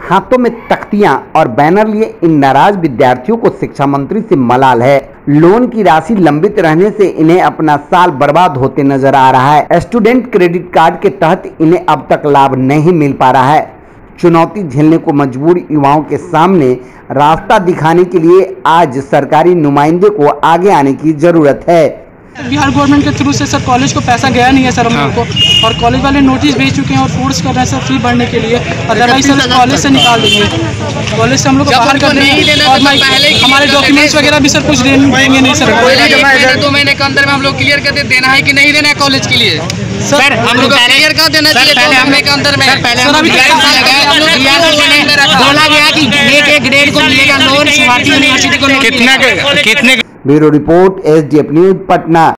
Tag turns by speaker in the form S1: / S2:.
S1: हाथों में तख्तियां और बैनर लिए इन नाराज विद्यार्थियों को शिक्षा मंत्री से मलाल है। लोन की राशि लंबित रहने से इन्हें अपना साल बर्बाद होते नजर आ रहा है। स्टूडेंट क्रेडिट कार्ड के तहत इन्हें अब तक लाभ नहीं मिल पा रहा है। चुनौती झेलने को मजबूर युवाओं के सामने रास्ता दिखाने के लिए आज सरकारी नुमाइंदे को आगे आने की जरूरत है।
S2: बिहार गवर्नमेंट के थ्रू से सर कॉलेज को पैसा गया नहीं है सर हम लोग को, और कॉलेज वाले नोटिस भेज चुके हैं और फोर्स कर रहे हैं सर फी भरने के लिए। अदरवाइज सर कॉलेज से निकाल देंगे, कॉलेज से हम लोग को बाहर कर देंगे और हमारे डॉक्यूमेंट्स वगैरह भी सर कुछ देंगे नहीं सर।
S3: 2 महीने के अंदर में हम लोग क्लियर करते देना है कि नहीं देना है कॉलेज के लिए सर हम लोग क्लियर कर देना चाहिए 2 महीने के अंदर में।
S2: सर अभी
S3: बोला गया कि एक ग्रेड को मिलेगा लोन, यूनिवर्सिटी को कितने।
S1: Bureau report SDF news Patna.